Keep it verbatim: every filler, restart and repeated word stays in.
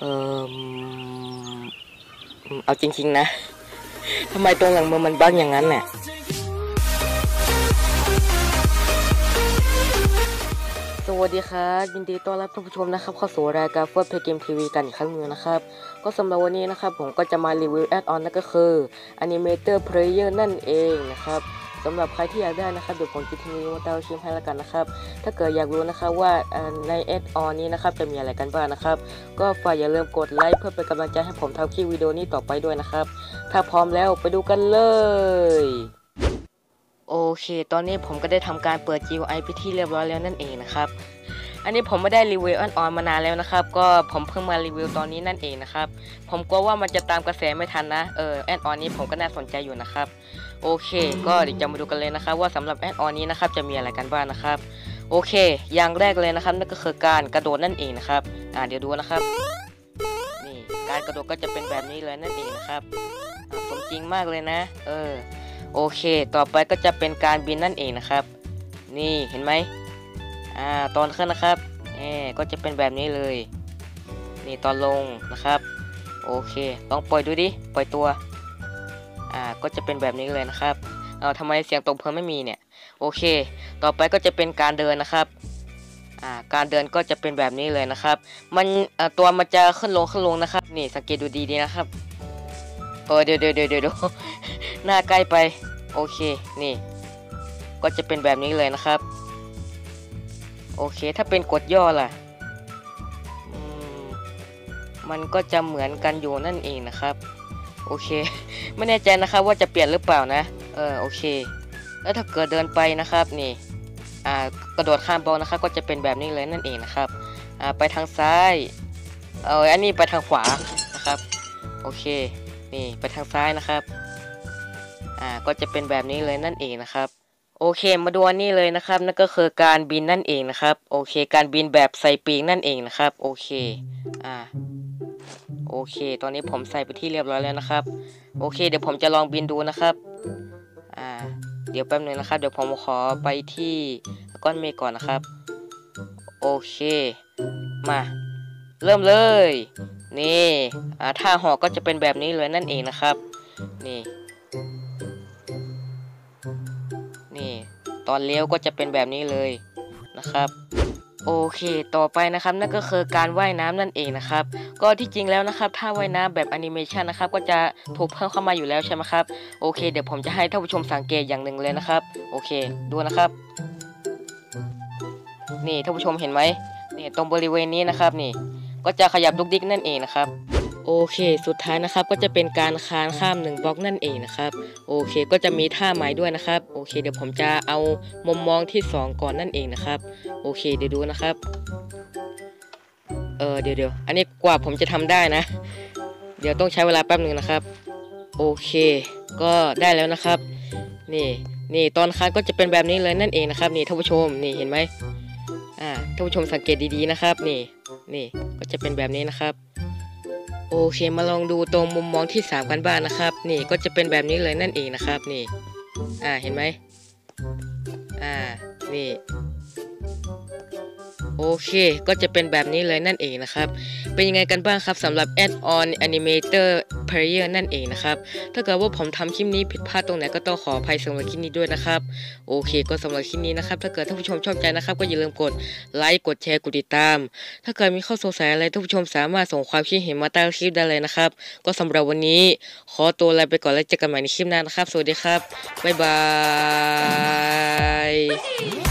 เออเอาจริงๆนะทำไมตรงหลังมือมันบั๊กอย่างนั้นเนี่ยสวัสดีครับยินดีต้อนรับท่านผู้ชมนะครับเข้าสู่รายการเฟิร์สเพย์เกมทีวีกันอีกครั้งหนึ่งนะครับก็สำหรับวันนี้นะครับผมก็จะมารีวิวแอดออนนั่นก็คือ Animator Player นั่นเองนะครับสำหรับใครที่อยากได้นะครับเดี๋ยวผมจะทิ้งลิงก์ไว้ใต้คลิปให้แล้วกันนะครับถ้าเกิดอยากรู้นะครับว่าในแอดออนนี้นะครับจะมีอะไรกันบ้างนะครับก็ฝากอย่าลืมกดไลค์เพื่อเป็นกำลังใจให้ผมทำคลิปวิดีโอนี้ต่อไปด้วยนะครับถ้าพร้อมแล้วไปดูกันเลยโอเคตอนนี้ผมก็ได้ทำการเปิด จี ยู ไอ ไปที่เรียบร้อยแล้วนั่นเองนะครับอันนี้ผมไม่ได้รีวิวแอดออนมานานแล้วนะครับก็ผมเพิ่งมารีวิวตอนนี้นั่นเองนะครับผมกลัวว่ามันจะตามกระแสไม่ทันนะเออแอดออนนี้ผมก็น่าสนใจอยู่นะครับโอเคก็เดี๋ยวจะมาดูกันเลยนะครับว่าสำหรับแอดออนนี้นะครับจะมีอะไรกันบ้างนะครับโอเคอย่างแรกเลยนะครับนั่นก็คือการกระโดดนั่นเองนะครับอ่าเดี๋ยวดูนะครับนี่การกระโดดก็จะเป็นแบบนี้เลยนั่นเองนะครับสมจริงมากเลยนะเออโอเคต่อไปก็จะเป็นการบินนั่นเองนะครับนี่เห็นไหมอ่าตอนขึ้นนะครับเออก็จะเป็นแบบนี้เลยนี่ตอนลงนะครับโอเคลองปล่อยดูดิปล่อยตัวอ่าก็จะเป็นแบบนี้เลยนะครับเอาทำไมเสียงตรงเพิ่มไม่มีเนี่ยโอเคต่อไปก็จะเป็นการเดินนะครับอ่าการเดินก็จะเป็นแบบนี้เลยนะครับมันอ่าตัวมันจะขึ้นลงขึ้นลงนะครับนี่สังเกตดูดีๆนะครับเออเดี๋ยวเดี๋ยวเดี๋ยวเดี๋ยวหน้าใกล้ไปโอเคนี่ก็จะเป็นแบบนี้เลยนะครับโอเคถ้าเป็นกดย่อล่ะมันก็จะเหมือนกันอยู่นั่นเองนะครับโอเคไม่แน่ใจนะครับว่าจะเปลี่ยนหรือเปล่านะเออโอเคแล้วถ้าเกิดเดินไปนะครับนี่อ่ากระโดดข้ามบอลนะครับก็จะเป็นแบบนี้เลยนั่นเองนะครับอ่าไปทางซ้ายเอออันนี้ไปทางขวานะครับโอเคนี่ไปทางซ้ายนะครับอ่าก็จะเป็นแบบนี้เลยนั่นเองนะครับโอเคมาดูอันนี้เลยนะครับนั่นก็คือการบินนั่นเองนะครับโอเคการบินแบบใส่ปีกนั่นเองนะครับโอเคอ่าโอเคตอนนี้ผมใส่ไปที่เรียบร้อยแล้วนะครับโอเคเดี๋ยวผมจะลองบินดูนะครับอ่าเดี๋ยวแป๊บนึงนะครับเดี๋ยวผมขอไปที่ก้อนเมฆก่อนนะครับโอเคมาเริ่มเลยนี่อ่าท่าหอกก็จะเป็นแบบนี้เลยนั่นเองนะครับนี่นี่ตอนเลี้ยวก็จะเป็นแบบนี้เลยนะครับโอเคต่อไปนะครับนั่นก็คือการว่ายน้ำนั่นเองนะครับก็ที่จริงแล้วนะครับถ้าว่ายน้ำแบบแอนิเมชันนะครับก็จะถูกเพิ่มเข้ามาอยู่แล้วใช่ไหมครับโอเคเดี๋ยวผมจะให้ท่านผู้ชมสังเกตอย่างหนึ่งเลยนะครับโอเคดูนะครับนี่ท่านผู้ชมเห็นไหมนี่ตรงบริเวณนี้นะครับนี่ก็จะขยับดุกดิกนั่นเองนะครับโอเคสุดท้ายนะครับก็จะเป็นการคานข้ามหนึ่งบล็อกนั่นเองนะครับโอเคก็จะมีท่าไม้ด้วยนะครับโอเคเดี๋ยวผมจะเอามุมมองที่สองก่อนนั่นเองนะครับโอเคเดี๋ยวดูนะครับเออเดี๋ยวเดี๋ยวอันนี้กว่าผมจะทำได้นะเดี๋ยวต้องใช้เวลาแป๊บหนึ่งนะครับโอเคก็ได้แล้วนะครับนี่นี่ตอนคานก็จะเป็นแบบนี้เลยนั่นเองนะครับนี่ท่านผู้ชมนี่เห็นไหมอ่าท่านผู้ชมสังเกตดีๆนะครับนี่นี่ก็จะเป็นแบบนี้นะครับโอเคมาลองดูตรงมุมมองที่สามกันบ้างนะครับนี่ก็จะเป็นแบบนี้เลยนั่นเองนะครับนี่อ่าเห็นไหมอ่านี่โอเคก็จะเป็นแบบนี้เลยนั่นเองนะครับเป็นยังไงกันบ้างครับสำหรับ Add-on Animator Player นั่นเองนะครับถ้าเกิดว่าผมทำคลิปนี้ผิดพลาดตรงไหนก็ต้องขออภัยสำหรับคลิปนี้ด้วยนะครับโอเคก็สำหรับคลิปนี้นะครับถ้าเกิดท่านผู้ชมชอบใจนะครับก็อย่าลืมกดไลค์กดแชร์กดติดตามถ้าเกิดมีข้อสงสัยอะไรท่านผู้ชมสามารถส่งความคิดเห็นมาใต้คลิปได้เลยนะครับก็สำหรับวันนี้ขอตัวลาไปก่อนแล้วเจอกันใหม่ในคลิปหน้านะครับสวัสดีครับบ๊ายบาย